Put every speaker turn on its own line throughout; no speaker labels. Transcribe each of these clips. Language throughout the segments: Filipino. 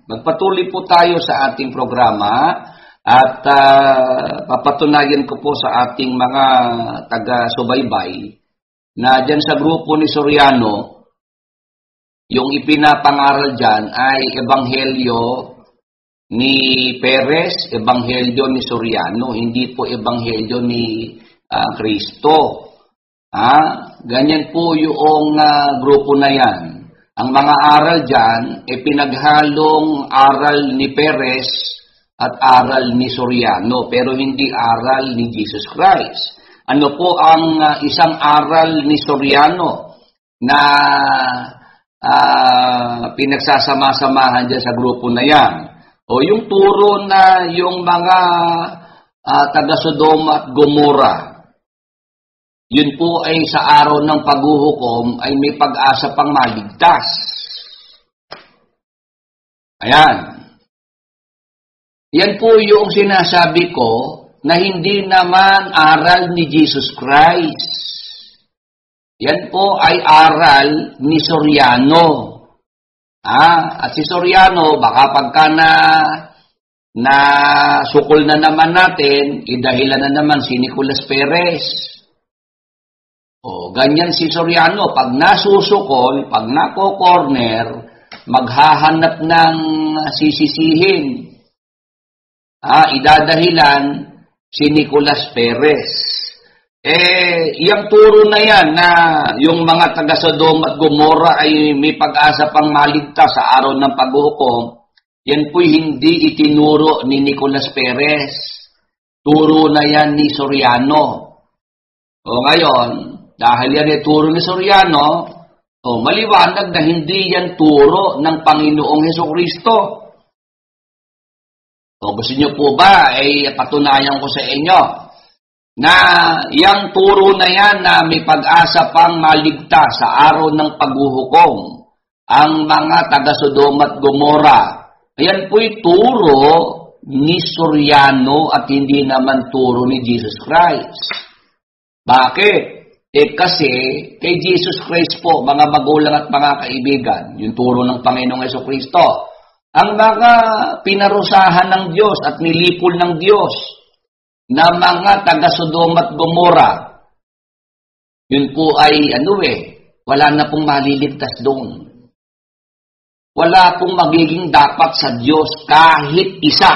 Magpatuloy po tayo sa ating programa at papatunayan ko po sa ating mga taga-subaybay na dyan sa grupo ni Soriano, yung ipinapangaral dyan ay Ebanghelyo ni Perez, Ebanghelyo ni Soriano, hindi po Ebanghelyo ni Kristo. Ganyan po yung grupo na yan. Ang mga aral dyan ay pinaghalong aral ni Perez at aral ni Soriano, pero hindi aral ni Jesus Christ. Ano po ang isang aral ni Soriano na pinagsasama-samahan dyan sa grupo na yan? O yung turo na yung mga taga-Sodoma at Gomora, yun po ay sa araw ng paghuhukom ay may pag-asa pang maligtas. Ayan. Yan po yung sinasabi ko na hindi naman aral ni Jesus Christ. Yan po ay aral ni Soriano. At si Soriano, baka pagka na sukol na naman natin, idahilan na naman si Nicolas Perez. Ganyan si Soriano, pag nasusukol, pag nako-corner, maghahanap ng sisisihin. Idadahilan si Nicolas Perez. Yung turo na yan na yung mga taga-Sodoma at Gomora ay may pag-asa pang maligtas sa araw ng paghukom, yan po'y hindi itinuro ni Nicolas Perez. Turo na yan ni Soriano. Ngayon, dahil yan ay turo ni Soriano, maliwanag na hindi yan turo ng Panginoong Hesukristo. Gusto niyo po ba ay patunayan ko sa inyo na yung turo na yan na may pag-asa pang maligtas sa araw ng paghuhukom, ang mga taga-Sodoma at Gomora, yan po'y turo ni Soriano at hindi naman turo ni Jesus Christ. Bakit? Kasi kay Jesus Christ po, mga magulang at mga kaibigan, yung turo ng Panginoong Hesukristo, ang mga pinarusahan ng Diyos at nilipol ng Diyos na mga taga-Sodoma at Gomora, yun po ay wala na pong maliligtas doon. Wala pong magiging dapat sa Diyos kahit isa.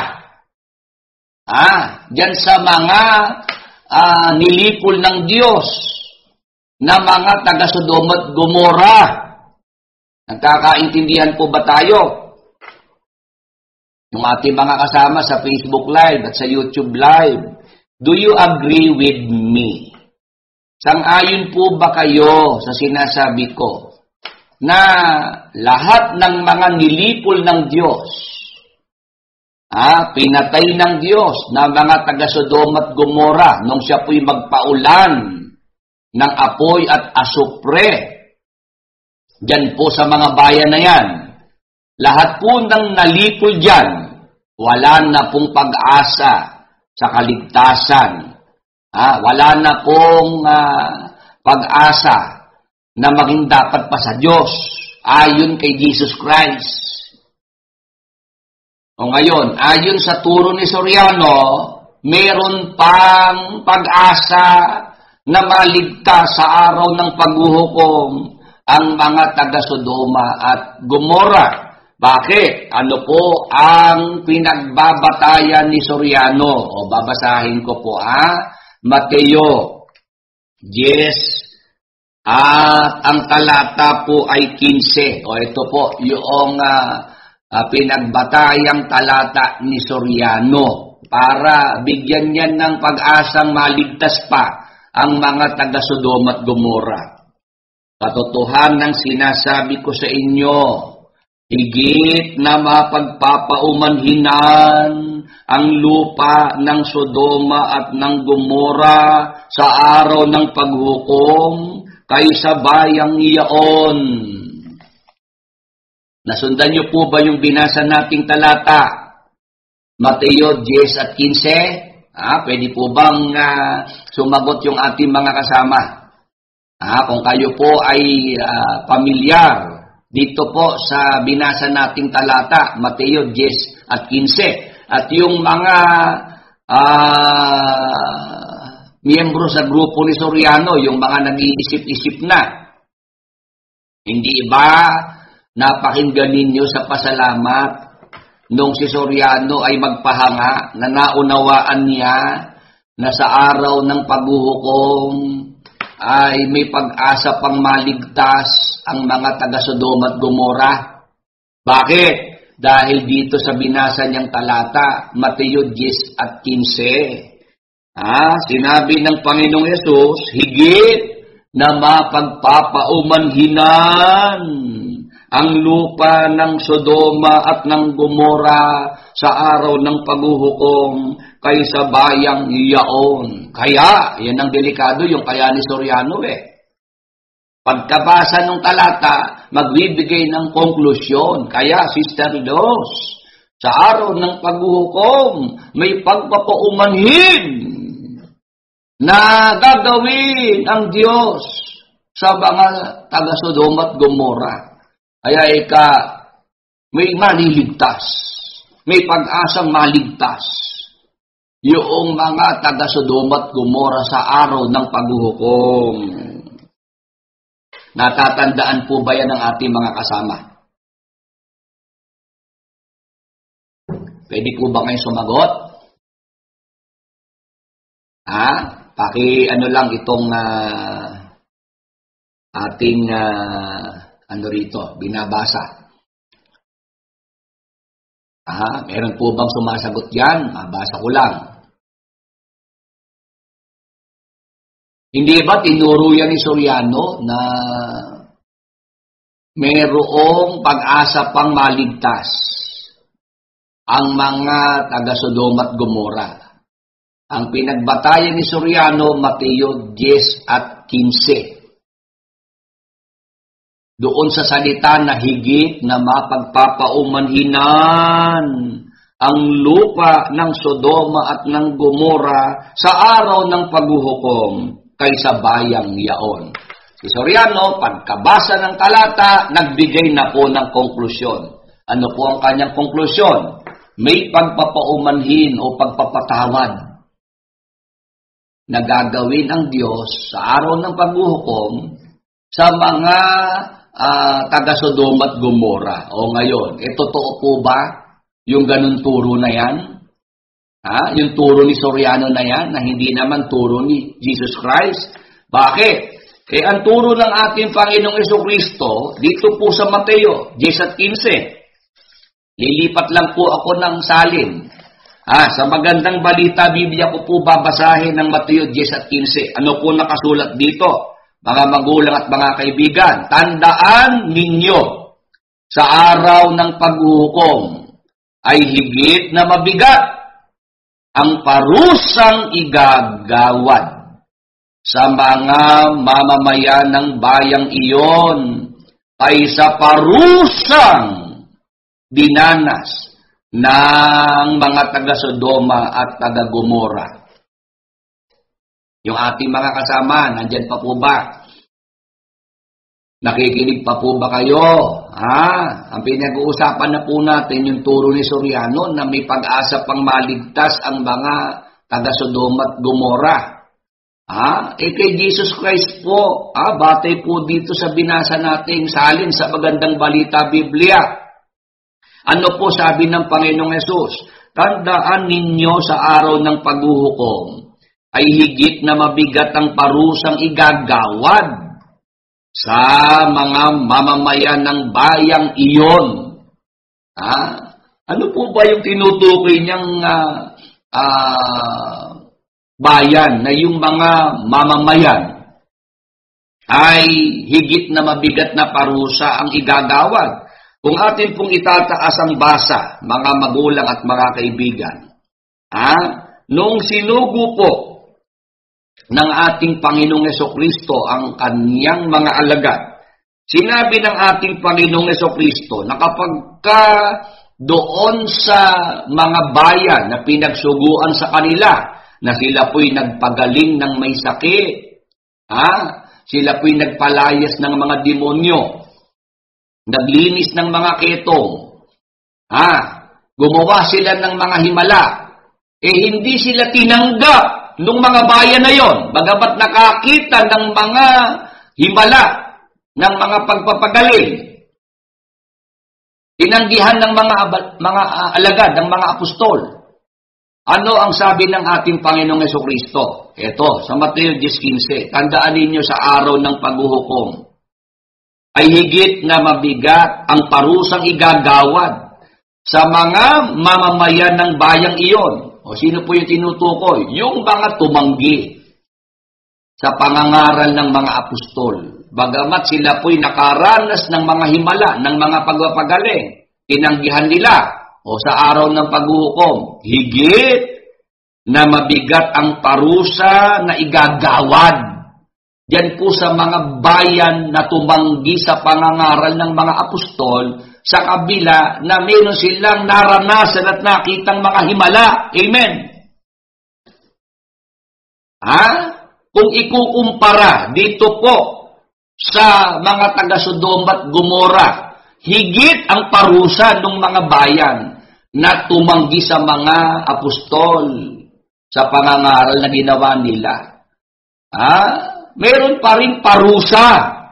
Diyan sa mga nilipol ng Diyos na mga taga-Sodoma at Gomora. Nagkakaintindihan po ba tayo? Yung ating mga kasama sa Facebook Live at sa YouTube Live, do you agree with me? Sang-ayon po ba kayo sa sinasabi ko na lahat ng mga nilipol ng Diyos, pinatay ng Diyos na mga taga-Sodoma at Gomora nung siya po'y magpaulan ng apoy at asupre dyan po sa mga bayan na yan, lahat po ng nalipol dyan, wala na pong pag-asa sa kaligtasan. Wala na pong pag-asa na maging dapat pa sa Diyos ayon kay Jesus Christ. Ngayon, ayon sa turo ni Soriano, meron pang pag-asa na maligtas sa araw ng paghuhukom ang mga taga-Sodoma at Gomora. Bakit? Ano po ang pinagbabatayan ni Soriano? Babasahin ko po Mateo 10 at ang talata po ay 15. Ito po yung pinagbatayang talata ni Soriano para bigyan niyan ng pag-asang maligtas pa ang mga taga-Sodoma at Gomora. Katotohanan ng sinasabi ko sa inyo, higit na mapagpapaumanhinan ang lupa ng Sodoma at ng Gomora sa araw ng paghukom kaysa bayang iyaon. Nasundan niyo po ba yung binasa nating talata? Mateo 10 at 15? Pwede po bang sumagot yung ating mga kasama? Kung kayo po ay pamilyar dito po sa binasa nating talata, Mateo 10 at 15. At yung mga miyembro sa grupo ni Soriano, yung mga nag-iisip-isip na, hindi ba napakinggan ninyo sa pasalamat nung si Soriano ay magpahanga na naunawaan niya na sa araw ng paghuhukom ay may pag-asa pang maligtas ang mga taga-Sodoma at Gomora? Bakit? Dahil dito sa binasa niyang talata, Mateo 10 at 15, sinabi ng Panginoong Yesus, higit na mapagpapaumanhinan ang lupa ng Sodoma at ng Gomora sa araw ng paghuhukom kaysa bayang iyaon. Kaya, yan ang delikado, yung kaya ni Soriano Pagkabasa ng talata, magbibigay ng konklusyon. Kaya, Sister Dos, sa araw ng paghuhukom, may pagpapaumanhin na gagawin ang Diyos sa mga taga-Sodoma at Gomora. Kaya may maliligtas, may pag-asang maligtas yung mga taga-Sodoma at Gomora sa araw ng paghuhukom. Natatandaan po ba yan ng ating mga kasama? Pwede po ba kayong sumagot? Paki-ano lang itong ating binabasa. Meron po bang sumasagot yan? Mabasa ko lang. Hindi ba tinuro yan ni Soriano na mayroong pag-asa pang maligtas ang mga taga-Sodoma at Gomora? Ang pinagbatayan ni Soriano, Mateo 10 at 15. Doon sa salita na higit na mapagpapaumanhinan ang lupa ng Sodoma at ng Gomora sa araw ng paghuhukom kaysa bayang yaon. Si Soriano, pagkabasa ng talata, nagbigay na po ng konklusyon. Ano po ang kanyang konklusyon? May pagpapaumanhin o pagpapatawad na gagawin ang Diyos sa araw ng paghuhukom sa mga taga-Sodoma at Gomora. O ngayon, totoo po ba yung ganun turo na yan? Yung turo ni Soriano na yan, na hindi naman turo ni Jesus Christ? Bakit? Ang turo ng ating Panginoong Jesucristo, dito po sa Mateo 10 at 15. Lilipat lang po ako ng salin. Sa magandang balita, Biblia ko po babasahin ng Mateo 10 at 15. Ano po nakasulat dito? Mga magulang at mga kaibigan, tandaan ninyo, sa araw ng paghuhukom ay higit na mabigat ang parusang igagawad sa mga mamamayan ng bayang iyon ay sa parusang dinanas ng mga taga-Sodoma at taga-Gomora. Yung ating mga kasama, nandyan pa po ba? Nakikinig pa po ba kayo? Ang pinag-uusapan na po natin yung turo ni Soriano na may pag-asa pang maligtas ang mga taga-Sodoma at Gomora. Kay Jesus Christ po, batay po dito sa binasa nating salin sa magandang balita Biblia. Ano po sabi ng Panginoong Yesus? Tandaan ninyo sa araw ng paghuhukom ay higit na mabigat ang parusang igagawad sa mga mamamayan ng bayang iyon. Ano po ba yung tinutukoy niyang bayan na yung mga mamamayan ay higit na mabigat na parusa ang igagawad? Kung atin pong itataas ang basa, mga magulang at mga kaibigan, nung sinugo po ng ating Panginoong Jesucristo ang kanyang mga alagad, sinabi ng ating Panginoong Jesucristo na kapag doon sa mga bayan na pinagsuguan sa kanila, na sila po'y nagpagaling ng may sakit, sila po'y nagpalayas ng mga demonyo, naglinis ng mga ketong, gumawa sila ng mga himala, hindi sila tinanggap ng mga bayan na yon, bagamat nakakita ng mga himala, ng mga pagpapagaling, tinanggihan ng mga alagad, ng mga apostol. Ano ang sabi ng ating Panginoong Jesucristo? Ito, sa Mateo 10:15, tandaan ninyo sa araw ng paghuhukom, ay higit na mabigat ang parusang igagawad sa mga mamamayan ng bayang iyon. O sino po yung tinutukoy? Yung mga tumanggi sa pangangaral ng mga apostol. Bagamat sila po'y nakaranas ng mga himala, ng mga pagpapagaling, tinanggihan nila. O sa araw ng paghuhukom, higit na mabigat ang parusa na igagawad diyan po sa mga bayan na tumanggi sa pangangaral ng mga apostol, sa kabila na meron silang naranasan at nakitang mga himala. Amen. Kung ikukumpara dito po sa mga taga Sodom at Gomora, higit ang parusa ng mga bayan na tumanggi sa mga apostol sa pangangaral na ginawa nila. Meron pa rin parusa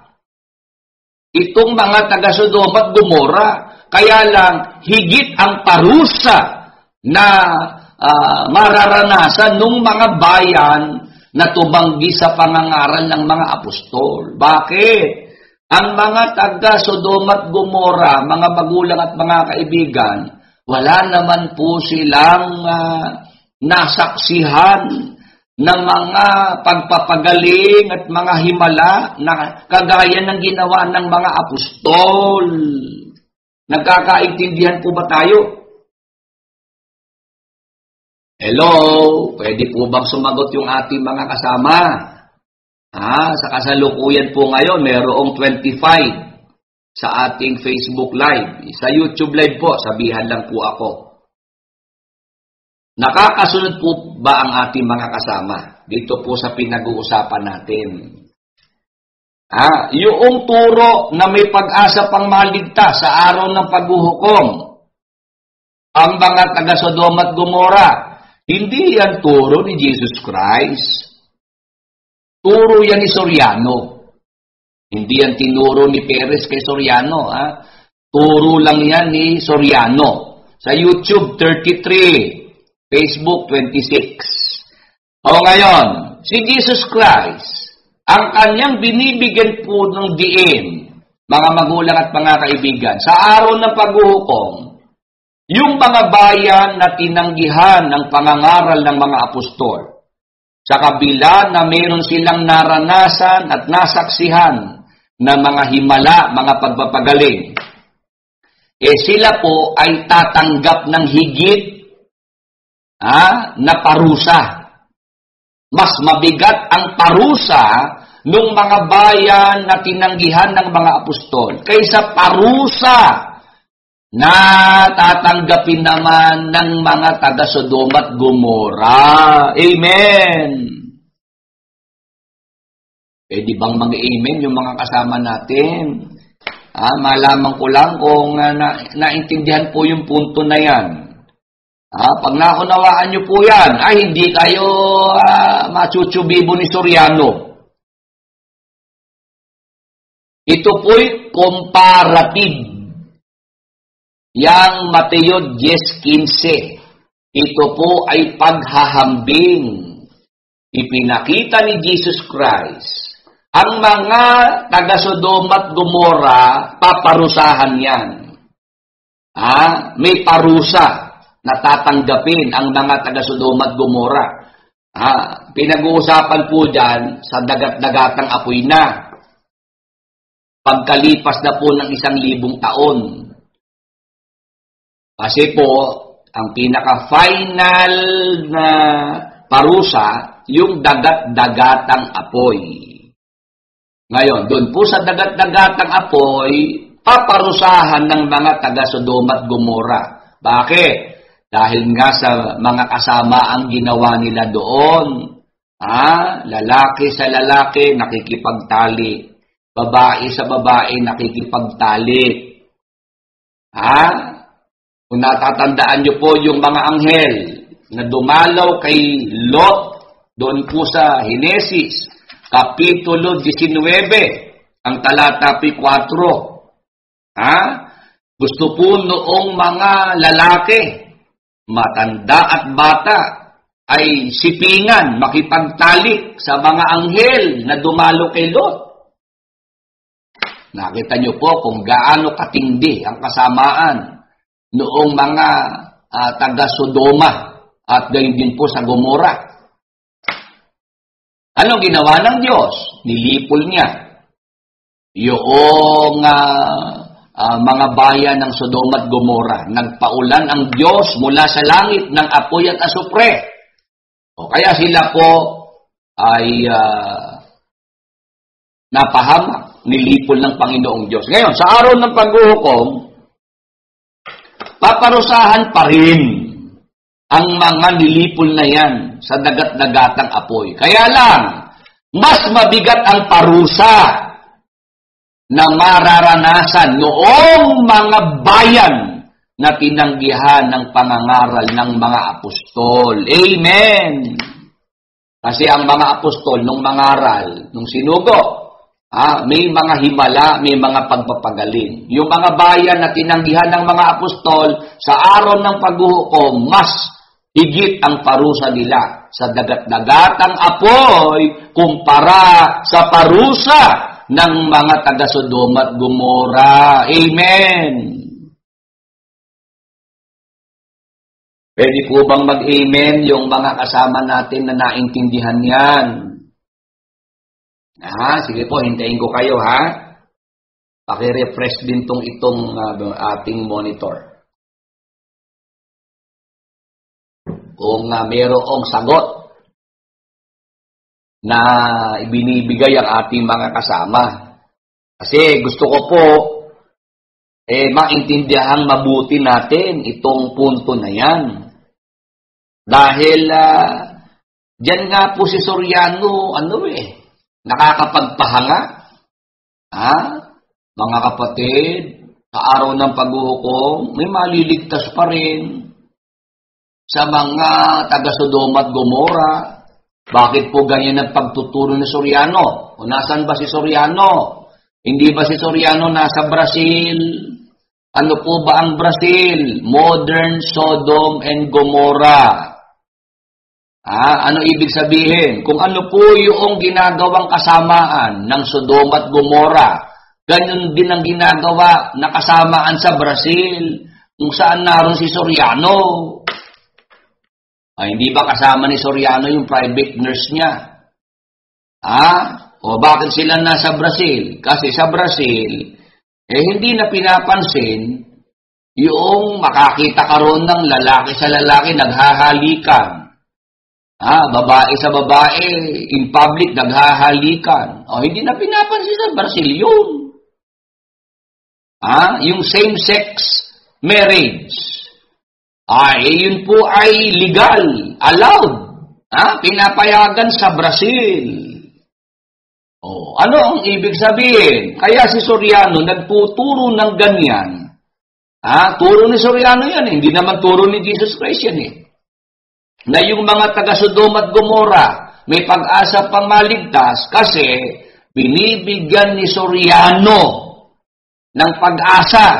itong mga taga Sodom at Gomora. Kaya lang, higit ang parusa na mararanasan ng mga bayan na tumanggi sa pangangaral ng mga apostol. Bakit? Ang mga taga Sodom at Gomora, mga magulang at mga kaibigan, wala naman po silang nasaksihan ng mga pagpapagaling at mga himala na kagaya ng ginawa ng mga apostol. Nagkakaintindihan po ba tayo? Hello? Pwede po bang sumagot yung ating mga kasama? Sa kasalukuyan po ngayon, mayroong 25 sa ating Facebook Live. Sa YouTube Live po, sabihan lang po ako. Nakakasunod po ba ang ating mga kasama dito po sa pinag-uusapan natin? Yung turo na may pag-asa pang maligtas sa araw ng paghuhukom, ang mga taga Sodom at Gomora, hindi yan turo ni Jesus Christ. Turo yan ni Soriano. Hindi yan tinuro ni Perez kay Soriano. Turo lang yan ni Soriano. Sa YouTube, 33. Facebook 26. Ngayon, si Jesus Christ, ang kanyang binibigyan po ng diin, mga magulang at mga kaibigan, sa araw ng paghuhukom, yung mga bayan na tinanggihan ng pangangaral ng mga apostol, sa kabila na mayroon silang naranasan at nasaksihan na mga himala, mga pagpapagaling, sila po ay tatanggap ng higit na parusa. Mas mabigat ang parusa ng mga bayan na tinanggihan ng mga apostol kaysa parusa na tatanggapin naman ng mga taga Sodom at Gomora. Amen. Pwede bang mag-amen yung mga kasama natin? Malaman ko lang kung naintindihan po yung punto na yan. Pag naunawaan nyo po yan, hindi kayo machuchubibo ni Soriano. Ito po'y comparative. Yang Mateo 10:15. Ito po ay paghahambing. Ipinakita ni Jesus Christ. Ang mga taga Sodom at Gomora, paparusahan yan. May parusa na tatanggapin ang mga taga Sodom at Gomora. Pinag-uusapan po dyan sa dagat-dagatang apoy na. Pagkalipas na po ng 1,000 taon. Kasi po, ang pinaka-final na parusa, yung dagat-dagatang apoy. Ngayon, doon po sa dagat-dagatang apoy, paparusahan ng mga taga Sodom at Gomora. Bakit? Dahil nga sa mga kasama ang ginawa nila doon. Lalaki sa lalaki, nakikipagtali. babae sa babae nakikipagtalik. Ha? Kung natatandaan niyo po yung mga anghel na dumalaw kay Lot doon po sa Henesis, Kapitulo 19, ang talata 4. Ha? Gusto po noong mga lalaki, matanda at bata, ay sipingan, makipagtalik sa mga anghel na dumalo kay Lot. Nakita niyo po kung gaano katindi ang kasamaan noong mga taga-Sodoma at gayon din po sa Gomora. Anong ginawa ng Diyos? Nilipol niya yung mga bayan ng Sodoma at Gomora. Nagpaulan ang Diyos mula sa langit ng apoy at asupre. O kaya sila po ay napahamak, nilipol ng Panginoong Diyos. Ngayon, sa araw ng paghuhukom, paparusahan pa rin ang mga nilipol na yan sa dagat-dagatang apoy. Kaya lang, mas mabigat ang parusa na mararanasan noong mga bayan na tinanggihan ng pangangaral ng mga apostol. Amen! Kasi ang mga apostol nung mangaral, nung sinugo, may mga himala, may mga pagpapagaling. Yung mga bayan na tinanggihan ng mga apostol, sa araw ng paghuhukom, mas higit ang parusa nila sa dagat-dagatang apoy kumpara sa parusa ng mga taga-Sodoma at Gomora. Amen! Pwede po bang mag-amen yung mga kasama natin na naintindihan yan? Sige po, hintayin ko kayo, ha? Paki-refresh din itong ating monitor. Kung mayroong sagot na ibinibigay ang ating mga kasama. Kasi gusto ko po, maintindihan mabuti natin itong punto na yan. Dahil, dyan nga po si Soriano, nakakapagpahanga. Mga kapatid, sa araw ng paghuhukom, may maliligtas pa rin sa mga taga-Sodoma at Gomora. Bakit po ganyan ang pagtuturo ni Soriano? O nasan ba si Soriano? Hindi ba si Soriano nasa Brazil? Ano po ba ang Brazil? Modern Sodom and Gomorrah. Ano ibig sabihin? Kung ano po yung ginagawang kasamaan ng Sodom at Gomorrah, ganyan din ang ginagawa na kasamaan sa Brazil, kung saan naroon si Soriano. Hindi ba kasama ni Soriano yung private nurse niya? O bakit sila nasa Brazil? Kasi sa Brazil, hindi na pinapansin yung makakita ka ron ng lalaki sa lalaki naghahalikan. Babae sa babae, in public, naghahalikan. Hindi na pinapansin sa Brazil yun. Yung same-sex marriage. Yun po ay legal, allowed. Pinapayagan sa Brazil. Ano ang ibig sabihin? Kaya si Soriano nagtuturo ng ganyan. Turo ni Soriano yan. Hindi naman turo ni Jesus Christ yan na yung mga taga-Sodom at Gomorrah may pag-asa pang maligtas kasi binibigyan ni Soriano ng pag-asa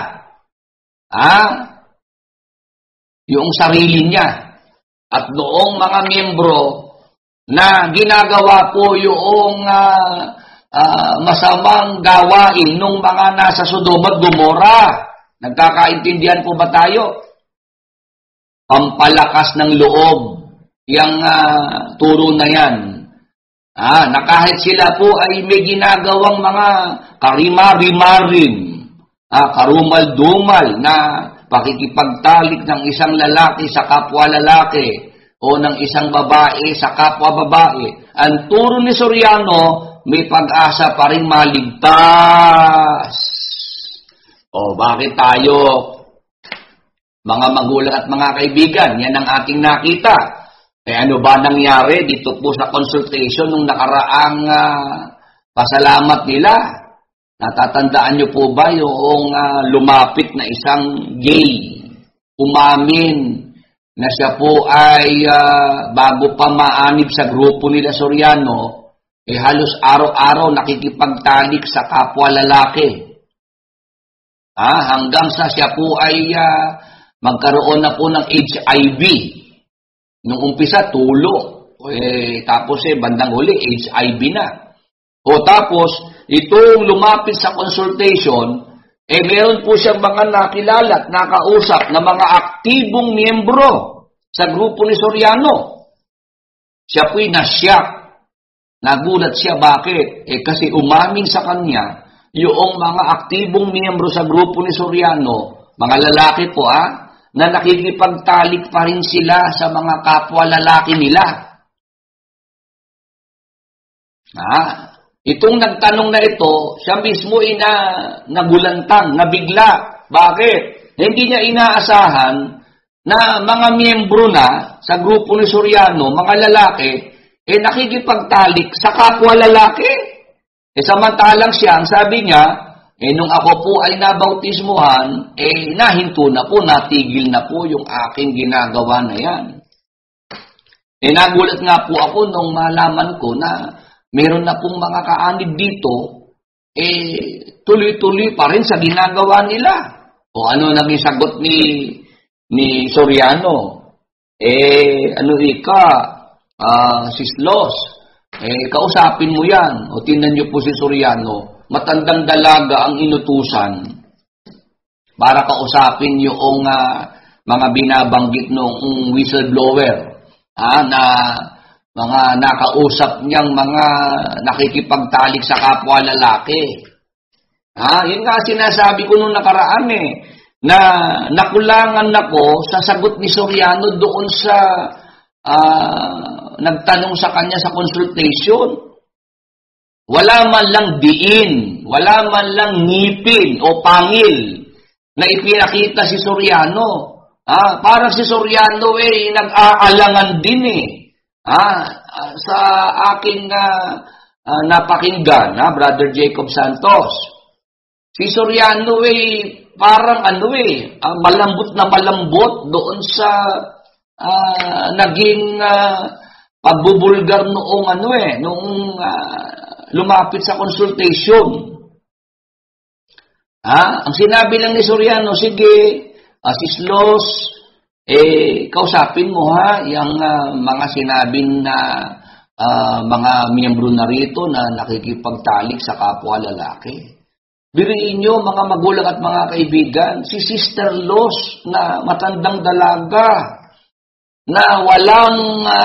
yung sarili niya at noong mga miyembro na ginagawa po yung masamang gawain ng mga nasa Sodom at Gomorrah. Nagkakaintindihan po ba tayo? Pampalakas ng loob yung turo na yan. Na kahit sila po ay may ginagawang mga karimari-marin, karumal-dumal na pakikipagtalik ng isang lalaki sa kapwa lalaki o ng isang babae sa kapwa babae. Ang turo ni Soriano, may pag-asa pa rin maligtas. Bakit tayo, mga magulang at mga kaibigan, yan ang ating nakita. Ano ba nangyari dito po sa consultation nung nakaraang pasalamat nila? Natatandaan niyo po ba yung lumapit na isang gay, umamin na siya po ay bago pa maanib sa grupo nila Soriano, halos araw-araw nakikipagtalik sa kapwa lalaki. Hanggang sa siya po ay magkaroon na po ng HIV. Nung umpisa, tulo. Tapos bandang huli, HIV na. Tapos, itong lumapit sa consultation, meron po siyang mga nakilala at nakausap na mga aktibong miyembro sa grupo ni Soriano. Siya po'y nasyak. Nagulat siya, bakit? Kasi umamin sa kanya, yung mga aktibong miyembro sa grupo ni Soriano, mga lalaki po na nakikipagtalik pa rin sila sa mga kapwa lalaki nila. Itong nagtanong na ito, siya mismo ay nagulantang, nabigla. Bakit? Hindi niya inaasahan na mga miyembro na sa grupo ni Soriano, mga lalaki, nakikipagtalik sa kapwa lalaki. Samantalang siya, ang sabi niya, nung ako po ay nabautismuhan, nahinto na po, natigil na po yung aking ginagawa na yan. Nagulat nga po ako nung malaman ko na meron na pong mga kaanib dito, tuloy-tuloy pa rin sa ginagawa nila. O ano naging sagot ni Soriano? Sislos, kausapin mo yan. O tingnan niyo po si Soriano, matandang dalaga ang inutusan para kausapin yung mga binabanggit ng whistleblower, na mga nakausap niyang mga nakikipagtalik sa kapwa lalaki. Yun nga sinasabi ko nung nakaraan na nakulangan ako sa sagot ni Soriano doon sa nagtanong sa kanya sa consultation. Wala man lang diin, wala man lang ngipin o pangil na ipinakita si Soriano. Parang si Soriano nag-aalangan din sa aking napakinggan, Brother Jacob Santos. Si Soriano parang malambot na malambot doon sa naging pagbubulgar noong lumapit sa consultation. Ang sinabi lang ni Soriano, sige, Sislos, kausapin mo yung mga sinabing na mga miyembro na rito na nakikipagtalik sa kapwa lalaki. Biriin nyo, mga magulang at mga kaibigan, si Sister Los na matandang dalaga na walang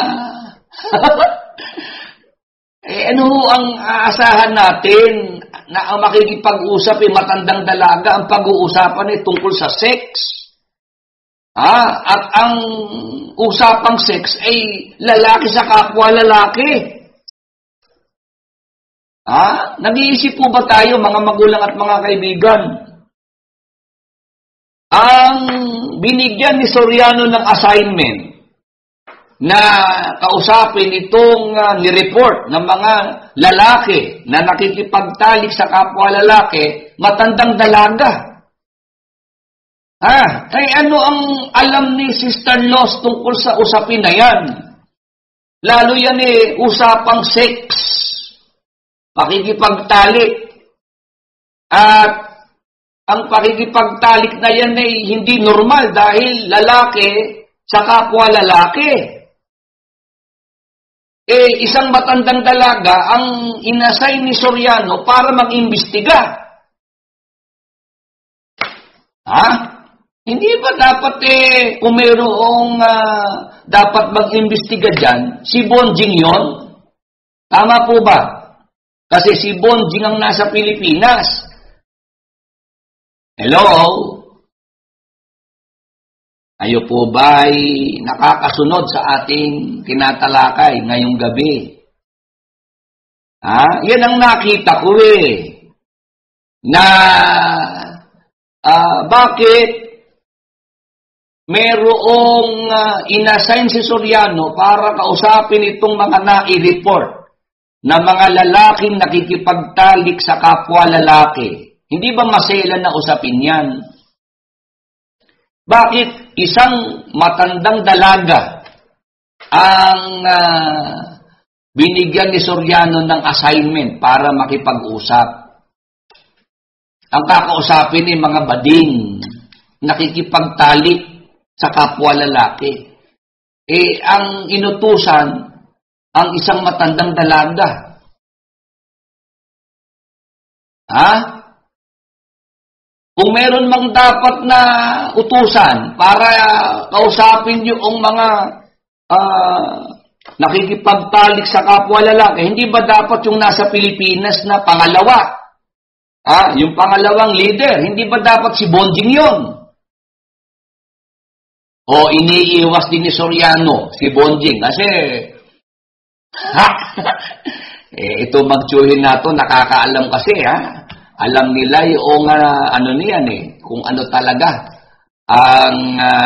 ano ang aasahan natin na ang makikipag-usap matandang dalaga, ang pag-uusapan tungkol sa sex. At ang usapang sex ay lalaki sa kapwa lalaki. Nag-iisip po ba tayo, mga magulang at mga kaibigan? Ang binigyan ni Soriano ng assignment na kausapin itong ni-report ng mga lalaki na nakikipagtalik sa kapwa lalaki, matandang dalaga. Ano ang alam ni Sister Los tungkol sa usapin na yan? Lalo yan usapang sex, pakikipagtalik. At ang pakikipagtalik na yan hindi normal dahil lalaki sa kapwa lalaki. Isang matandang dalaga ang inassign ni Soriano para mag-imbestiga. Hindi ba dapat kung mayroong dapat mag-imbestiga dyan, si Bonjing yon? Tama po ba? Kasi si Bonjing ang nasa Pilipinas. Hello? Ayo po ba'y nakakasunod sa ating tinatalakay ngayong gabi? Yan ang nakita ko na bakit merong inassign si Soriano para kausapin itong mga nai-report na mga lalaking nakikipagtalik sa kapwa lalaki. Hindi ba maselan na usapin yan? Bakit isang matandang dalaga ang binigyan ni Soriano ng assignment para makipag-usap? Ang kakausapin ay mga bading, nakikipagtalik sa kapwa lalaki. Ang inutusan, ang isang matandang dalaga. Kung meron mang dapat na utusan para kausapin yung mga nakikipagtalik sa kapwa lalaki, hindi ba dapat yung nasa Pilipinas na pangalawa? Yung pangalawang leader, hindi ba dapat si Bonjing yun? O iniiwas din ni Soriano, si Bonjing, kasi ito magtsuhin na to, nakakaalam kasi alam nila yung niyan kung ano talaga ang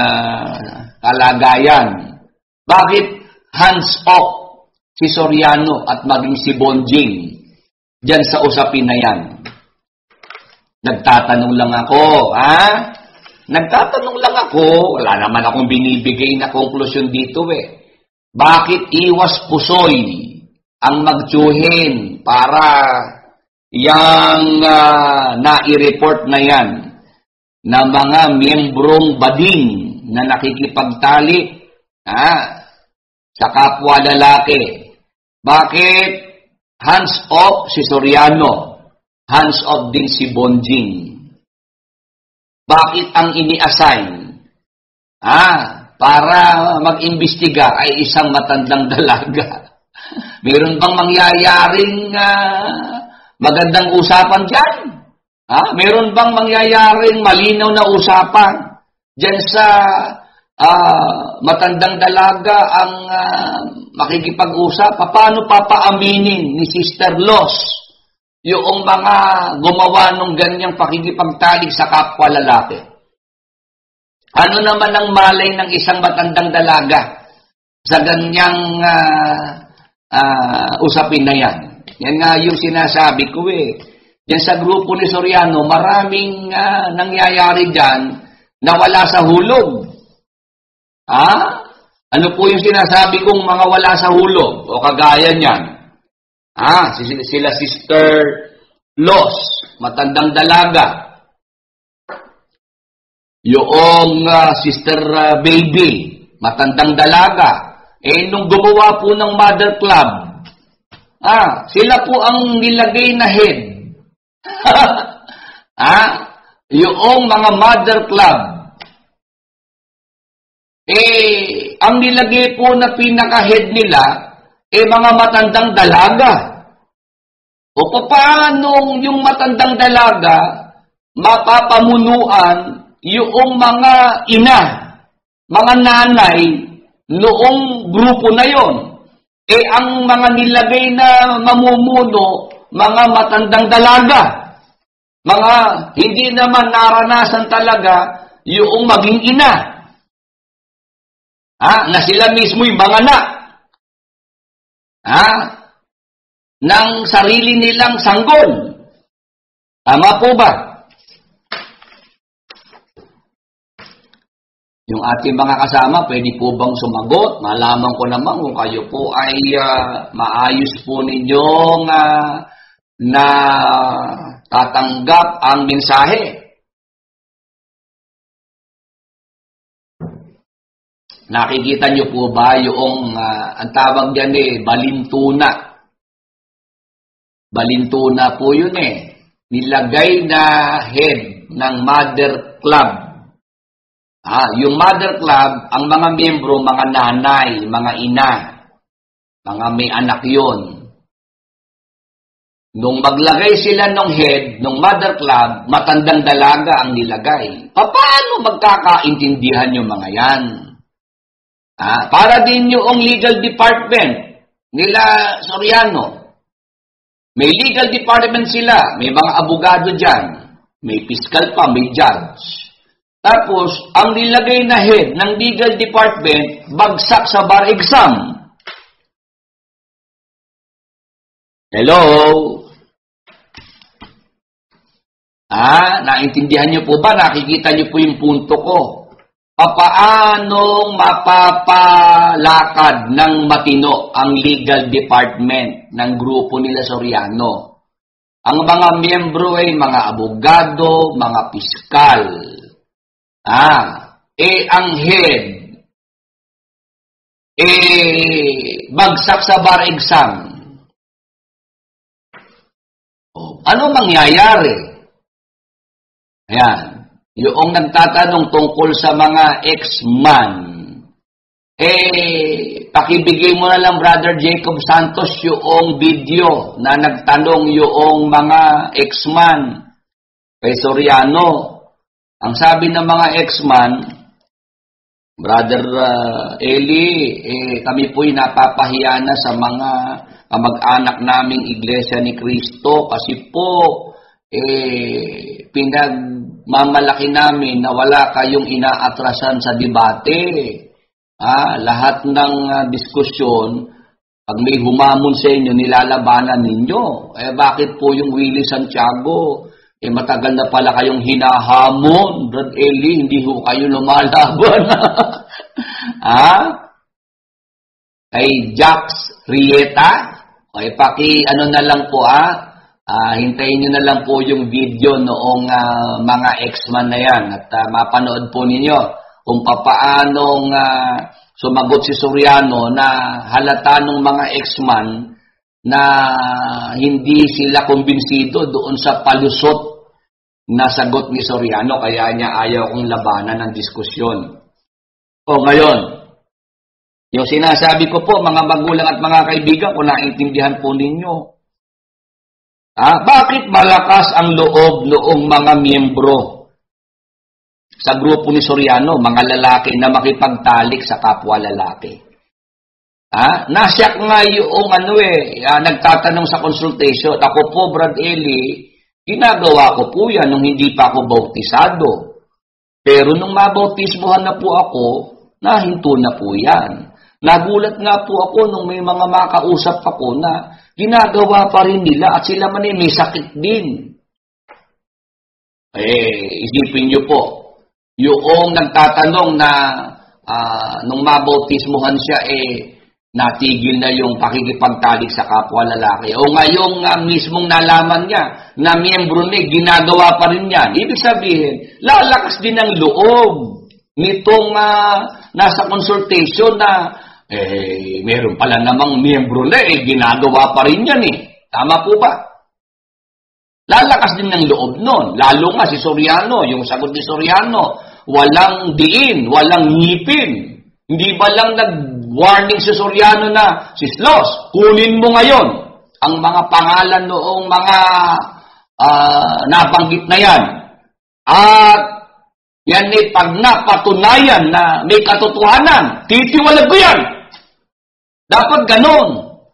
kalagayan. Bakit hands off si Soriano at maging si Bonjing diyan sa usapin na yan? Nagtatanong lang ako, Nagtatanong lang ako, wala naman akong binibigay na konklusyon dito Bakit iwas pusoy ang magtsuhin para yang nai-report na yan na mga miyembrong bading na nakikipagtali sa kapwa lalaki? Bakit hands off si Soriano? Hands off din si Bonjing. Bakit ang ini-assign para mag-imbestiga ay isang matandang dalaga? Meron bang mangyayaring magandang usapan dyan? Meron bang mangyayaring malinaw na usapan dyan sa matandang dalaga ang makikipag-usap? Paano papaaminin ni Sister Los yung mga gumawa ng ganyang pakikipagtalik sa kapwa lalaki? Ano naman ang malay ng isang matandang dalaga sa ganyang usapin na yan? Yan nga yung sinasabi ko Yan sa grupo ni Soriano, maraming nangyayari dyan na wala sa hulog. Ano po yung sinasabi kong mga wala sa hulog? O kagaya niyan? Sila Sister Los, matandang dalaga. Yung Sister Baby, matandang dalaga. Nung gumawa po ng Mother Club, sila po ang nilagay na head. Yung mga Mother Club, ang nilagay po na pinaka-head nila, mga matandang dalaga. O paano yung matandang dalaga mapapamunuan yung mga ina, mga nanay noong grupo na yon? Ang mga nilagay na mamumuno, mga matandang dalaga. Mga hindi naman naranasan talaga yung maging ina. Na sila mismo yung mga anak. Ng sarili nilang sanggol. Tama po ba? Yung ating mga kasama, pwede po bang sumagot? Malaman ko naman kung kayo po ay maayos po ninyong na tatanggap ang mensahe. Nakikita niyo po ba yung ang tawag diyan balintuna? Balintuna po yun Nilagay na head ng Mother Club. Yung Mother Club, ang mga miyembro, mga nanay, mga ina, mga may anak yun. Nung maglagay sila ng head ng Mother Club, matandang dalaga ang nilagay. Paano magkakaintindihan yung mga yan? Para din yung legal department nila Soriano. May legal department sila, may mga abogado dyan, may fiscal pa, may judge. Tapos, ang nilagay na head ng legal department, bagsak sa bar exam. Hello? Naintindihan niyo po ba? Nakikita niyo po yung punto ko. Papaanong mapapalakad ng matino ang legal department ng grupo nila Soriano? Ang mga miyembro ay mga abogado, mga piskal. Ang head, bagsak sa bar exam. Ano mangyayari? Ayan. Yung nagtatanong tungkol sa mga ex-man, pakibigay mo na lang, Brother Jacob Santos, yung video na nagtanong yung mga ex-man kay Soriano. Ang sabi ng mga ex-man, Brother Eli, kami po'y napapahiya na sa mga kamag-anak naming Iglesia ni Cristo kasi po, pinagmamalaki namin na wala kayong inaatrasan sa debate. Lahat ng diskusyon, pag may humamon sa inyo, nilalabanan ninyo. Bakit po yung Willie Santiago? Matagal na pala kayong hinahamon, Brad Eli, hindi ho kayo lumalaban. Kay Jax Rieta, ano na lang po, hintayin nyo na lang po yung video noong mga ex-man na yan at mapanood po ninyo kung papaanong sumagot si Soriano na halata ng mga ex-man na hindi sila kumbinsido doon sa palusot na sagot ni Soriano, kaya niya ayaw kong labanan ng diskusyon. Ngayon, yung sinasabi ko po, mga magulang at mga kaibigan, kung naintindihan po ninyo, bakit malakas ang loob noong mga miyembro sa grupo ni Soriano, mga lalaki na makipagtalik sa kapwa lalaki? Nasyak nga yung nagtatanong sa consultation. Ako po, Brad Eli, ginagawa ko po yan nung hindi pa ako bautisado. Pero nung mabautismohan na po ako, nahinto na po yan. Nagulat nga po ako nung may mga makausap ako na ginagawa pa rin nila at sila man may sakit din. Isipin nyo po, yung nagtatanong na nung mabautismohan siya, natigil na yung pakikipagtalik sa kapwa lalaki. O ngayong mismong nalaman niya na miyembro niya, ginagawa pa rin yan. Ibig sabihin, lalakas din ang loob nitong nasa consultation na meron pala namang miyembro na, ginagawa pa rin yan . Tama po ba? Lalakas din ng loob nun. Lalo nga si Soriano, yung sagot ni Soriano, walang diin, walang ngipin. Hindi ba lang nag-warning si Soriano na, Sislos, kunin mo ngayon ang mga pangalan noong mga nabanggit na yan. At yan pag napatunayan na may katotohanan, titiwalag ko yan. Dapat ganon.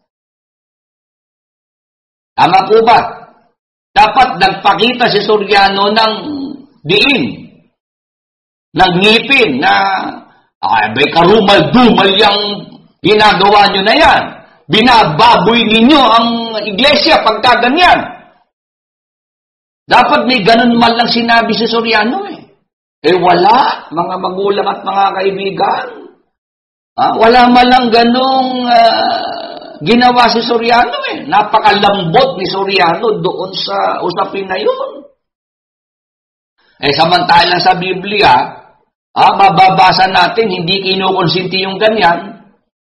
Tama po ba? Dapat nagpakita si Soriano ng diin, ng ngipin na may karumal-dumal yung ginagawa nyo na yan. Binababoy ninyo ang iglesia pagka ganyan. Dapat may ganun man lang sinabi si Soriano . Wala, mga magulang at mga kaibigan. Wala man lang ganung ginawa si Soriano . Napakalambot ni Soriano doon sa usapin na yun. Samantalang sa Biblia, mababasa natin, hindi kinukonsinti yung ganyan.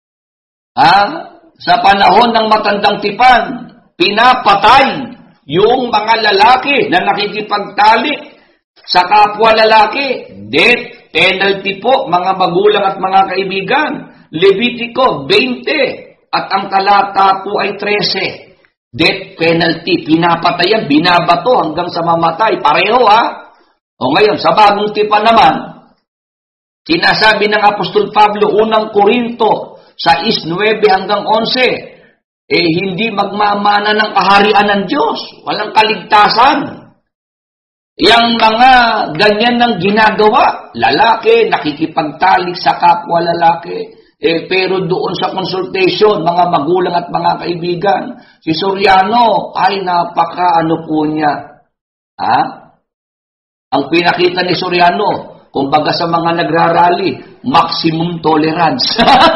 Sa panahon ng matandang tipan, pinapatay yung mga lalaki na nakikipagtalik sa kapwa lalaki. Death penalty po, mga magulang at mga kaibigan. Levitico 20 at ang talata po ay 13. Death penalty, pinapatayan, binabato hanggang sa mamatay. Pareho ngayon, sa bagong tipan naman, sinasabi ng Apostol Pablo, unang Korinto, 6:9 hanggang 11, hindi magmamana ng kaharian ng Diyos. Walang kaligtasan. Yang mga ganyan ng ginagawa, lalaki, nakikipagtalik sa kapwa lalaki, pero doon sa consultation, mga magulang at mga kaibigan, Si Soriano, ay napaka-ano po niya. Ha? Ang pinakita ni Soriano, kumbaga sa mga nagrarally, maximum tolerance.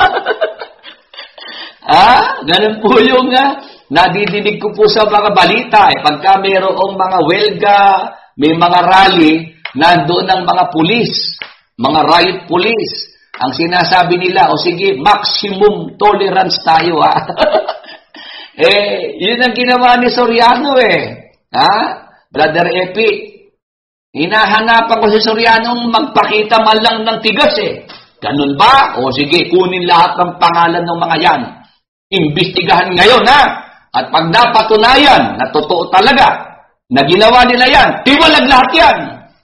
Ganun po yung nadidinig ko po sa mga balita. Pagka mayroong mga welga, may mga rally, nandoon ang mga pulis, mga riot police. Ang sinasabi nila, o sige, maximum tolerance tayo, yun ang ginawa ni Soriano, Brother Epi. Hinahanapan ko si Soriano magpakita man lang ng tigas, Ganun ba? O sige, kunin lahat ng pangalan ng mga yan. Imbestigahan ngayon, At pag napatunayan na totoo talaga na ginawa nila yan, iwalag lahat yan.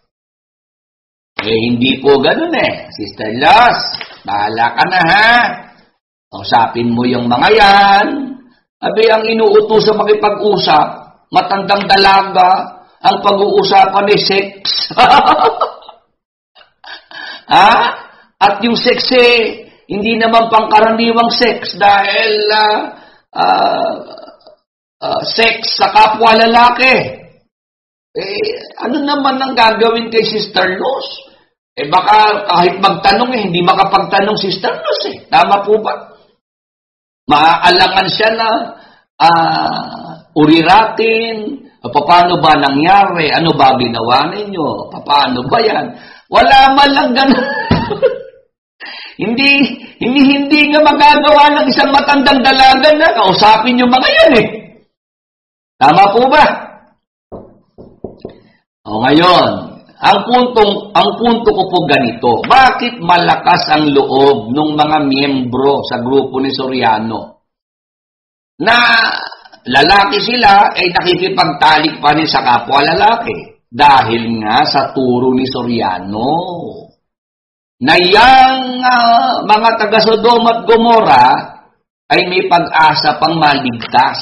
Hindi po ganun, Sister Los, bahala ka na, Usapin mo yung mga yan. Abi, ang inuutos sa makipag-usap, matandang dalaga, ang pag-uusapan ay sex. At yung sex, hindi naman pangkaraniwang sex dahil sex sa kapwa lalaki. Ano naman ang gagawin kay Sister Los? Baka kahit magtanong, hindi makapagtanong Sister Los, Tama po ba? Maaalangan siya na uriratin. Paano ba nangyari? Ano ba ginawa ninyo? Paano ba yan? Wala man lang ganun. hindi nga magagawa ng isang matandang dalaga na kausapin yung mga yan, Tama po ba? Ngayon, ang punto ko po ganito. Bakit malakas ang loob ng mga miyembro sa grupo ni Soriano? Na lalaki sila ay nakikipagtalik pa rin sa kapwa lalaki. Dahil nga sa turo ni Soriano. Na yang mga taga-Sodom at Gomora ay may pag-asa pang maligtas.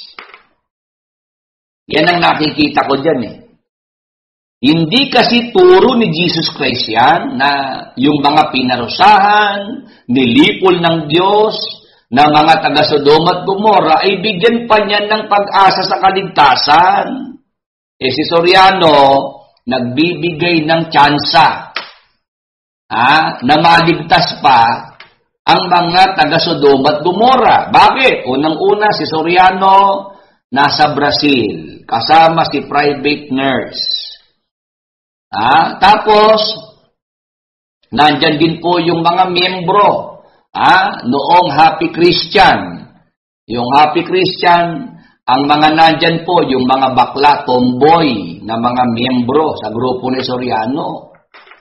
Yan ang nakikita ko dyan, Hindi kasi turo ni Jesus Christ yan na yung mga pinarusahan, nilipol ng Diyos, na mga taga-Sodom at Gomora ay bigyan pa niyan ng pag-asa sa kaligtasan. Si Soriano, nagbibigay ng tsansa na maligtas pa ang mga taga-Sodom at Gomora. Bakit? Unang-una, si Soriano nasa Brazil, kasama si private nurse. Tapos, nandyan din po yung mga miyembro noong Happy Christian. Yung Happy Christian, ang mga nandyan po, yung mga bakla, tomboy na mga miyembro sa grupo ni Soriano.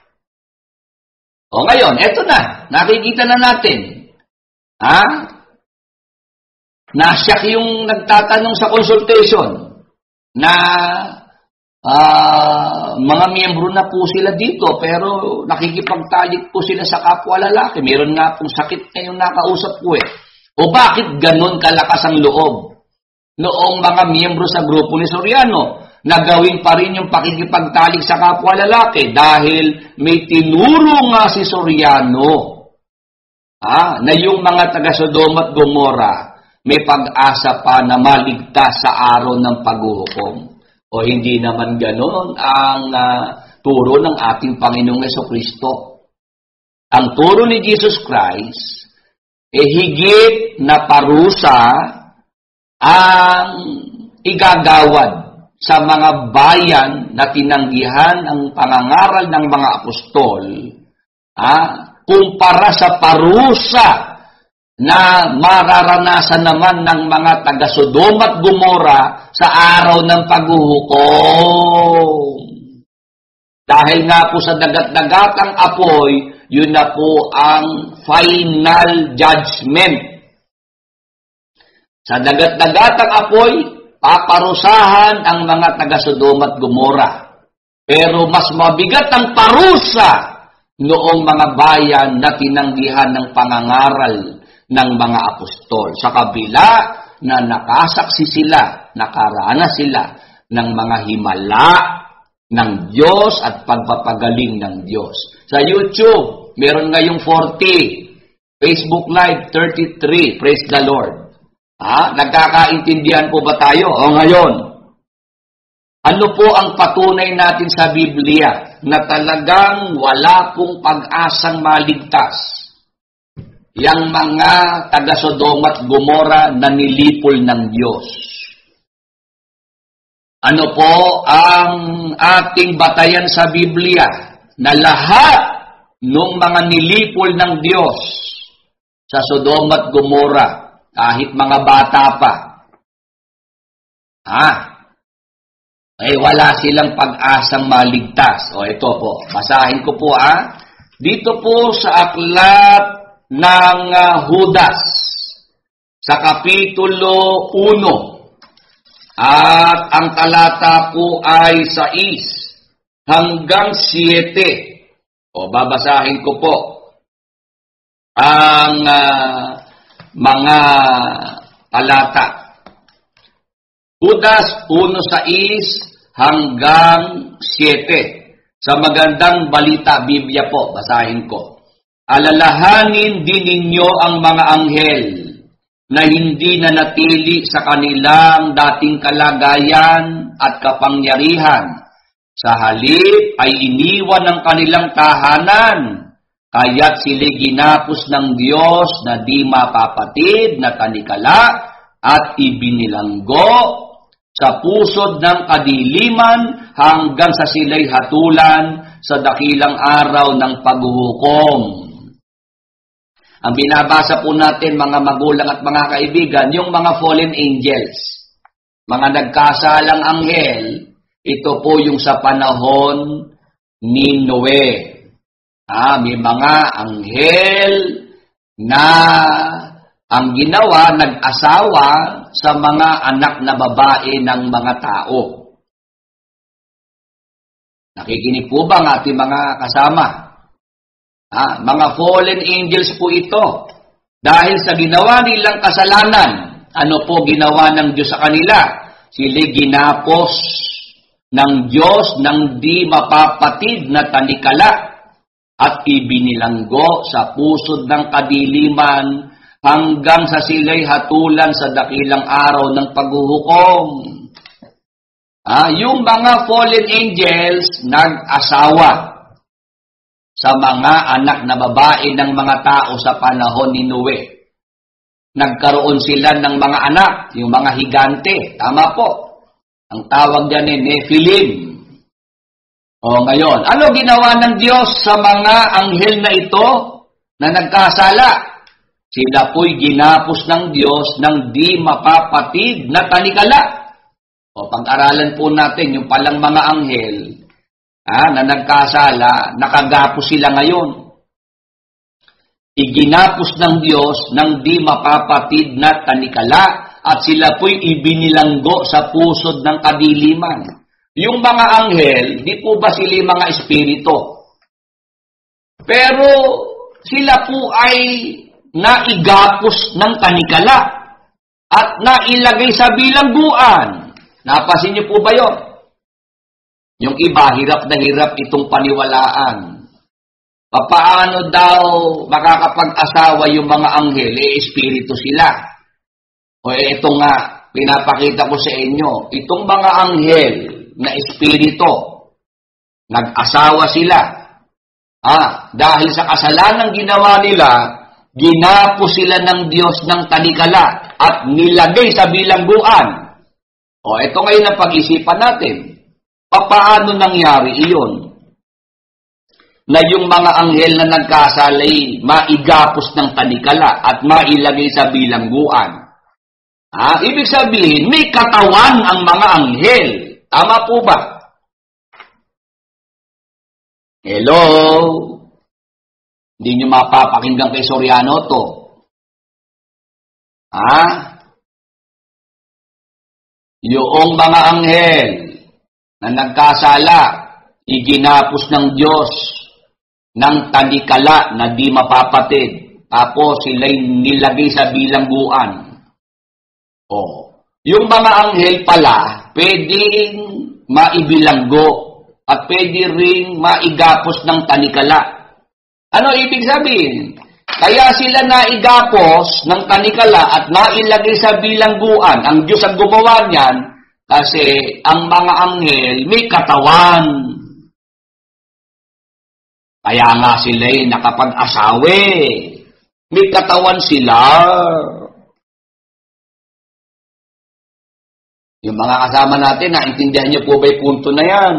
Ngayon, eto na. Nakikita na natin. Nasyak yung nagtatanong sa consultation na mga miyembro na po sila dito pero nakikipagtalik po sila sa kapwa lalaki. Meron nga pong sakit na yung nakausap ko O bakit ganon kalakas ang loob noong mga miyembro sa grupo ni Soriano na gawin pa rin yung pakikipagtalik sa kapwa lalaki dahil may tinuro nga si Soriano na yung mga taga-Sodom at Gomora may pag-asa pa na maligtas sa araw ng paghuhukom. O hindi naman ganon ang turo ng ating Panginoong Jesucristo. Ang turo ni Jesus Christ, higit na parusa ang igagawad sa mga bayan na tinanggihan ang pangangaral ng mga apostol, kumpara sa parusa na mararanasan naman ng mga taga-Sodom at Gomora sa araw ng paghuhukom. Dahil nga po sa dagat-dagatang apoy, yun na po ang final judgment. Sa dagat-dagatang apoy, paparusahan ang mga taga-Sodom at Gomora. Pero mas mabigat ang parusa noong mga bayan na tinanggihan ng pangangaral ng mga apostol. Sa kabila na nakasaksi sila, nakaranas sila ng mga himala ng Diyos at pagpapagaling ng Diyos. Sa YouTube, meron ngayong 40. Facebook Live, 33. Praise the Lord. Nagkakaintindihan po ba tayo? O ngayon, ano po ang patunay natin sa Biblia na talagang wala pong pag-asang maligtas? Yang mga taga-Sodoma at Gomora na nilipol ng Diyos. Ano po ang ating batayan sa Biblia? Na lahat ng mga nilipol ng Diyos sa Sodoma at Gomora, kahit mga bata pa, wala silang pag-asang maligtas. O ito po, basahin ko po dito po sa aklat ng Judas, sa Kapitulo 1, at ang talata po ay 6 hanggang 7. O babasahin ko po ang mga talata. Judas 1:6 hanggang 7. Sa magandang balita Biblia po, basahin ko. Alalahanin din ninyo ang mga anghel na hindi nanatili sa kanilang dating kalagayan at kapangyarihan. Sa halip ay iniwan ng kanilang tahanan, kaya't sila ginapos ng Diyos na di mapapatid na tanikala at ibinilanggo sa pusod ng kadiliman hanggang sa sila'y hatulan sa dakilang araw ng paghuhukom. Ang binabasa po natin, mga magulang at mga kaibigan, yung mga fallen angels, mga nagkasalang anghel, ito po yung sa panahon ni Noe. May mga anghel na ang ginawa, nag-asawa sa mga anak na babae ng mga tao. Nakikinig po ba ang ating mga kasama? Mga fallen angels po ito. Dahil sa ginawa nilang kasalanan, ano po ginawa ng Diyos sa kanila? Sila ginapos ng Diyos ng di mapapatid na tanikala at ibinilanggo sa pusod ng kadiliman hanggang sa sila'y hatulan sa dakilang araw ng paghuhukom. Yung mga fallen angels nag-asawa sa mga anak na babae ng mga tao sa panahon ni Noe. Nagkaroon sila ng mga anak, yung mga higante. Tama po. Ang tawag dyan ay Nephilim. O ngayon, ano ginawa ng Diyos sa mga anghel na ito na nagkasala? Sila po'y ginapos ng Diyos ng di mapapatid na tanikala. O pag-aralan po natin yung palang mga anghel na nagkasala, nakagapos sila ngayon. Iginapos ng Diyos ng di mapapatid na tanikala at sila po'y ibinilanggo sa pusod ng kadiliman. Yung mga anghel, di po ba sila mga espiritu? Pero sila po ay naigapos ng tanikala at nailagay sa bilangguan. Napasin niyo po ba yun? Yung iba, hirap na hirap itong paniwalaan. Paano daw makakapag-asawa yung mga anghel? Espiritu sila. O ito nga, pinapakita ko sa inyo. Itong mga anghel na espiritu, nag-asawa sila. Dahil sa kasalanang ginawa nila, ginapos sila ng Diyos ng tanikala at nilagay sa bilangguan. O ito ngayon ang pag-isipan natin. Paano nangyari iyon? Na yung mga anghel na nagkasalay, maigapos ng tanikala at mailagay sa bilangguan. Ibig sabihin, may katawan ang mga anghel. Tama po ba? Hello? Hindi nyo mapapakinggan kay Soriano to. Yung mga anghel na nagkasala, iginapos ng Diyos ng tanikala na di mapapatid. Tapos sila'y nilagay sa bilangguan. Yung mga anghel pala, pwedeng maibilanggo at pwede ring maigapos ng tanikala. Ano ibig sabihin? Kaya sila naigapos ng tanikala at nailagay sa bilangguan. Ang Diyos ang gumawa niyan kasi ang mga anghel may katawan. Kaya nga sila'y nakapag-asawe. May katawan sila. Yung mga kasama natin, naintindihan niyo po ba yung punto na yan?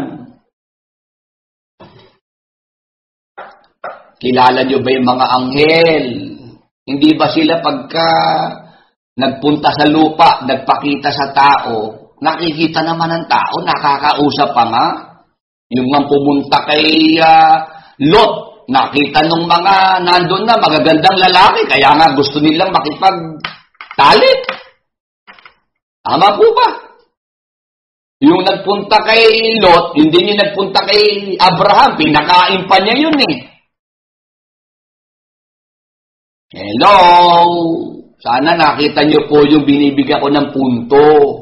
Kilala niyo ba yung mga anghel? Hindi ba sila pagka nagpunta sa lupa, nagpakita sa tao, nakikita naman ng tao, nakakausap pa nga? Yung nga pumunta kay Lot, nakita nung mga nandun na magagandang lalaki, kaya nga gusto nilang makipagtalik. Tama po ba? Yung nagpunta kay Lot, hindi niya nagpunta kay Abraham, pinakain pa niya yun eh. Hello! Sana nakita niyo po yung binibigyan ko ng punto.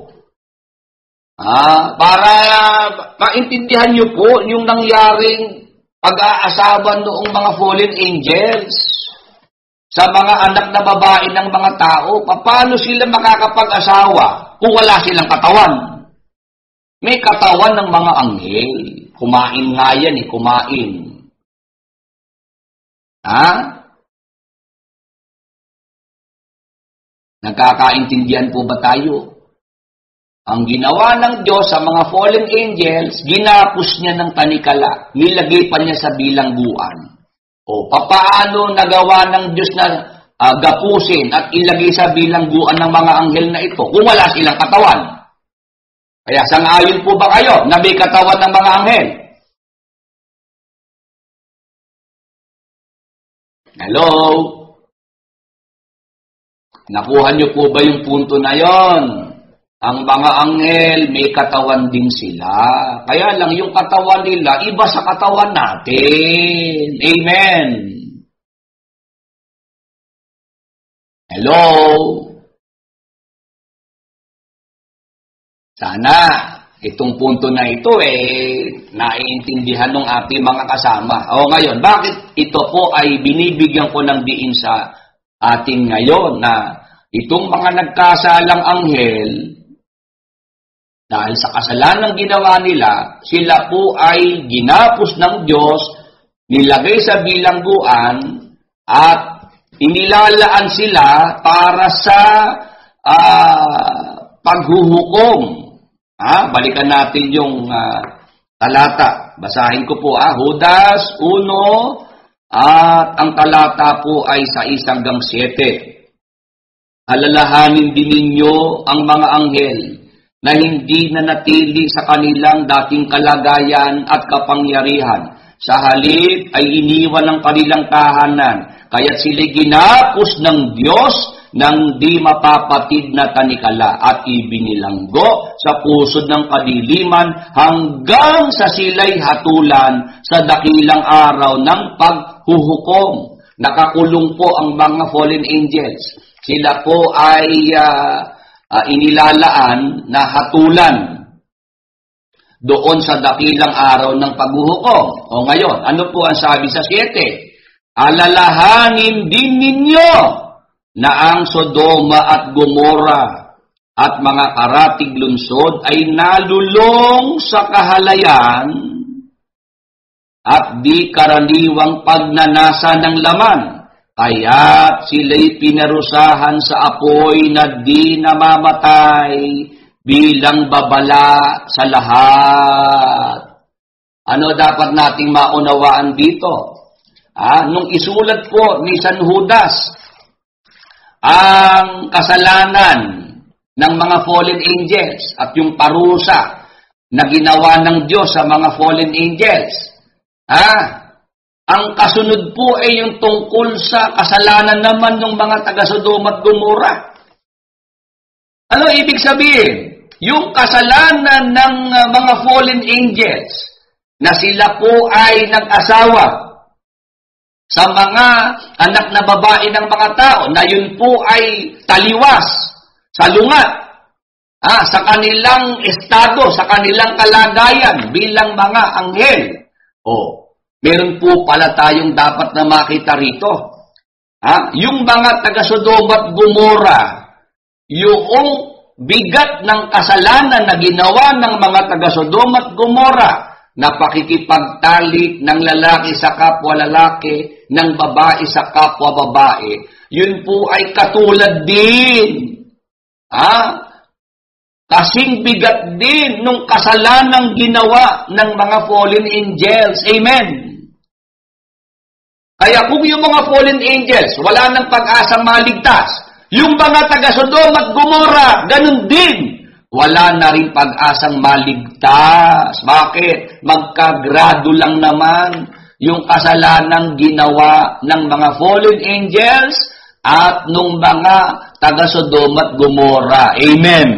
Para maintindihan niyo po yung nangyaring pag-aasawa noong mga fallen angels sa mga anak na babae ng mga tao. Paano sila makakapag-asawa kung wala silang katawan? May katawan ng mga anghel. Kumain nga yan eh, kumain. Nagkakaintindihan po ba tayo? Ang ginawa ng Diyos sa mga fallen angels, ginapos niya ng tanikala. Nilagay pa niya sa bilangguan. O, papaano nagawa ng Diyos na gapusin at ilagay sa bilangguan ng mga anghel na ito kung wala silang katawan? Kaya sangayon po ba kayo na may katawan ng mga anghel? Hello? Nakuha niyo po ba yung punto na yon? Ang mga anghel, may katawan din sila. Kaya lang yung katawan nila, iba sa katawan natin. Amen. Hello? Sana, itong punto na ito naiintindihan ng ating mga kasama. O ngayon, bakit ito po ay binibigyan ko ng diin sa ating ngayon na itong mga nagkasalang anghel, dahil sa kasalanan ginawa nila, sila po ay ginapos ng Diyos, nilagay sa bilangguan, at inilalaan sila para sa paghuhukom. Balikan natin yung talata. Basahin ko po, Judas 1, at ang talata po ay sa 1-7. Alalahanin din ninyo ang mga anghel na hindi na natili sa kanilang dating kalagayan at kapangyarihan. Sa halip ay iniwan ng kanilang tahanan, kaya't sila ginapos ng Diyos ng di mapapatid na tanikala at ibinilanggo sa pusod ng kadiliman hanggang sa sila'y hatulan sa dakilang araw ng paghuhukom. Nakakulong po ang mga fallen angels. Sila po ay inilalaan na hatulan doon sa dakilang araw ng paghuhukom. O ngayon, ano po ang sabi sa 7? Alalahanin din ninyo na ang Sodoma at Gomora at mga karatig lungsod ay nalulong sa kahalayan at di karaniwang pagnanasa ng laman. Kaya't sila'y pinarusahan sa apoy na di namamatay bilang babala sa lahat. Ano dapat nating maunawaan dito? Nung isulat po ni San Judas ang kasalanan ng mga fallen angels at yung parusa na ginawa ng Diyos sa mga fallen angels, ang kasunod po ay yung tungkol sa kasalanan naman ng mga taga-Sodoma at Gomora. Ano ibig sabihin? Yung kasalanan ng mga fallen angels na sila po ay nag-asawa sa mga anak na babae ng mga tao na yun po ay taliwas, salungat, sa kanilang estado, sa kanilang kalagayan bilang mga anghel. Meron po pala tayong dapat na makita rito. Yung mga taga-Sodoma at Gomora, yung bigat ng kasalanan na ginawa ng mga taga-Sodoma at Gomora, na pakikipagtalik ng lalaki sa kapwa lalaki, ng babae sa kapwa babae, yun po ay katulad din. Kasing bigat din nung kasalanang ginawa ng mga fallen angels. Amen. Kaya kung yung mga fallen angels, wala nang pag-asang maligtas, yung mga taga-Sodoma at Gomora, ganun din. Wala na rin pag-asang maligtas. Bakit? Magkagrado lang naman yung kasalanang ginawa ng mga fallen angels at nung mga taga-Sodoma at Gomora. Amen.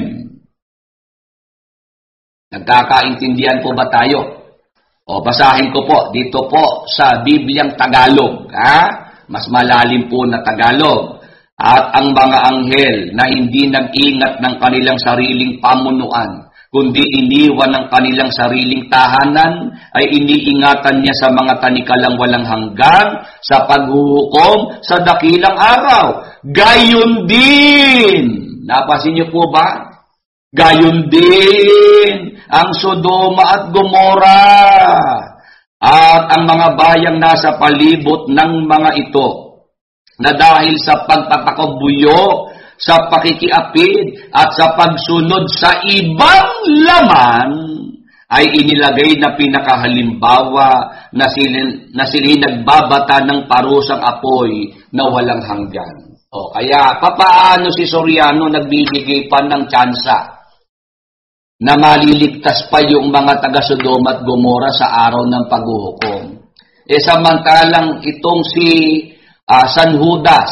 Nagkakaintindihan po ba tayo? O basahin ko po dito po sa Bibliang Tagalog. Mas malalim po na Tagalog. At ang mga anghel na hindi nag-ingat ng kanilang sariling pamunuan, kundi iniwan ng kanilang sariling tahanan, ay iniingatan niya sa mga tanikalang walang hanggan, sa paghuhukom sa dakilang araw. Gayon din! Napasin niyo po ba? Gayon din ang Sodoma at Gomora at ang mga bayang nasa palibot ng mga ito, na dahil sa pagpapakabuyo, sa pakikiapid, at sa pagsunod sa ibang laman, ay inilagay na pinakahalimbawa na sila nagbabata ng parusang apoy na walang hanggan. Kaya papaano si Soriano nagbibigay pa ng tsansa na maliligtas pa yung mga taga-Sodoma at Gomora sa araw ng paghuhukom? Samantalang itong si San Judas,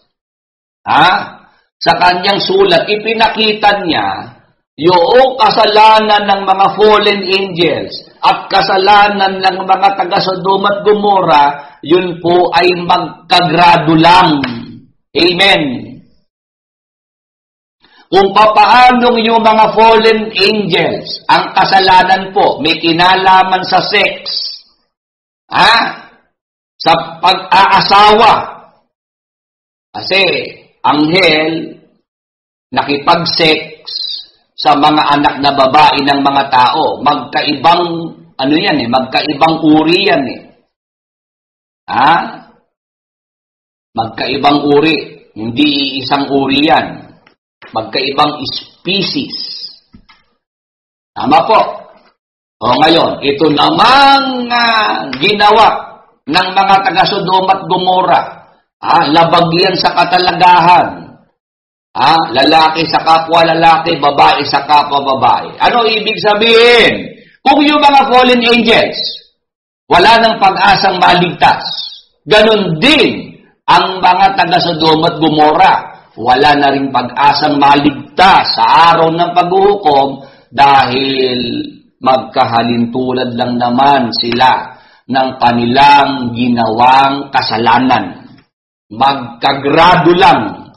sa kanyang sulat, ipinakita niya yung kasalanan ng mga fallen angels at kasalanan ng mga taga-Sodoma at Gomora, yun po ay magkagrado lang. Amen. Kung papaanong yung mga fallen angels, ang kasalanan po, may kinalaman sa sex, sa pag-aasawa. Kasi anghel nakipag-sex sa mga anak na babae ng mga tao. Magkaibang magkaibang uri yan Magkaibang uri, hindi isang uri yan. Magkaibang species. Tama po. Ngayon, ito namang ginawa ng mga taga-Sodoma at Gomora, labag yan sa katalagahan. Lalaki sa kapwa lalaki, babae sa kapwa babae. Ano ibig sabihin? Kung yung mga fallen angels, wala nang pag-asang maligtas, ganun din ang mga taga-Sodoma at Gomora, wala na rin pag-asang maligtas sa araw ng paghuhukom dahil magkahalintulad lang naman sila ng kanilang ginawang kasalanan. Magkagrado lang.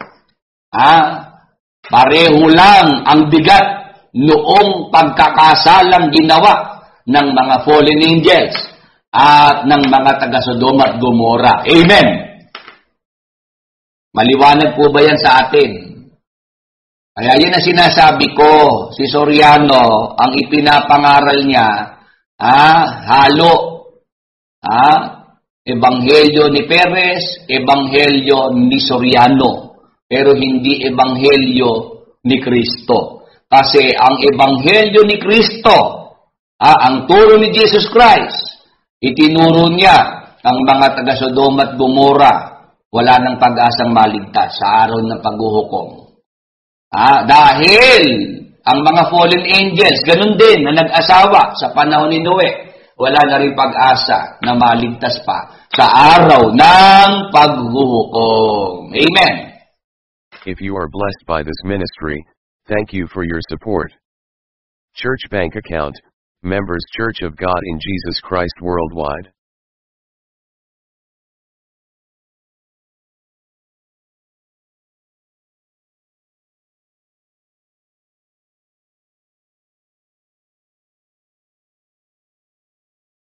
Pareho lang ang bigat noong pagkakasalang ginawa ng mga fallen angels at ng mga taga-Sodoma at Gomora. Amen! Maliwanag po ba yan sa atin? Kaya yun ang sinasabi ko, si Soriano, ang ipinapangaral niya, halo, Ebanghelyo ni Perez, Ebanghelyo ni Soriano, pero hindi Ebanghelyo ni Kristo. Kasi ang Ebanghelyo ni Kristo, ang turo ni Jesus Christ, itinuro niya ang mga taga-Sodoma at Gomora, wala nang pag-asang maligtas sa araw ng paghuhukom. Dahil ang mga fallen angels, ganun din na nag-asawa sa panahon ni Noe, wala na rin pag-asa na maligtas pa sa araw ng paghuhukom. Amen.
If you are blessed by this ministry, thank you for your support. Church Bank Account, Members Church of God in Jesus Christ Worldwide.